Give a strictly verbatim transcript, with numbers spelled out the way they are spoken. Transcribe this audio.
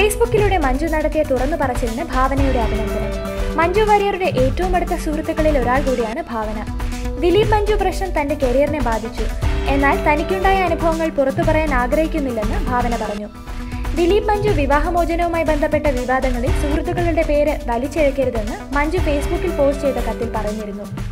ഫേസ്ബുക്കിലൂടെ മഞ്ജു നടത്തിയ തുറന്നു പറച്ചിലിന് ഭാവനയുടെ അഭിനന്ദനം. മഞ്ജു വാര്യരുടെ ഏറ്റവും അടുത്ത സുഹൃത്തുക്കളിൽ ഒരാൾ കൂടിയാണ് ഭാവന. ദിലീപ് മഞ്ജു പ്രശ്നം തന്റെ കരിയറിനെ ബാധിച്ചു. എന്നാൽ തനിക്കുണ്ടായ അനുഭവങ്ങൾ പുറത്തു പറയാൻ ആഗ്രഹിക്കുന്നില്ലെന്ന് ഭാവന പറഞ്ഞു. ദിലീപ് മഞ്ജു വിവാഹമോചനവുമായി ബന്ധപ്പെട്ട വിവാദങ്ങളിൽ സുഹൃത്തുക്കളുടെ പേര് വലിച്ചിഴക്കരുതെന്ന് മഞ്ജു ഫേസ്ബുക്കിൽ പോസ്റ്റ് ചെയ്ത കത്തിൽ പറഞ്ഞിരുന്നു.